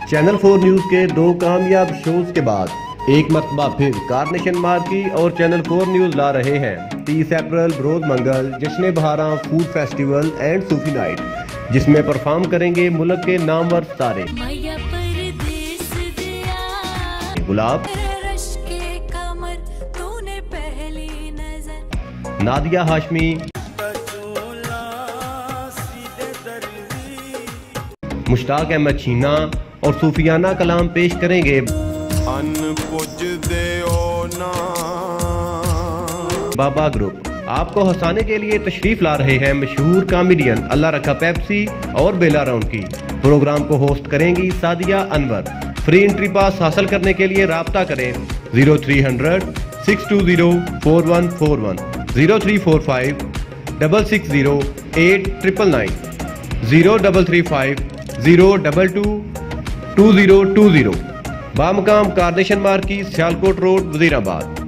Channel 4 news کے 2 کامیاب shows کے بعد ایک مرتبہ پھر کارنیشن مارکی اور چینل 4 نیوز لا رہے ہیں 30 اپریل بروز منگل جشن بہاراں فوڈ فیسٹیول اینڈ صوفی نائٹ، جس میں پرفارم کریں گے ملک کے نامور ستارے گلاب، نادیہ ہاشمی، مشتاق احمد چھینا اور صوفیانہ کلام پیش کریں گے بابا گروپ۔ آپ کو ہنسانے کے لیے تشریف لا رہے ہیں مشہور کامیڈین اللہ رکھا پیپسی اور بیلا راؤنڈ کی۔ پروگرام کو ہوسٹ کریں گی Sadia Anwar. Free entry pass حاصل کرنے کے لیے رابطہ کریں 0300 620 4141 0345 660 8999 0335 022 2020 بامقام کارنیشن مارکی، سیالکوٹ روڈ، وزیر آباد۔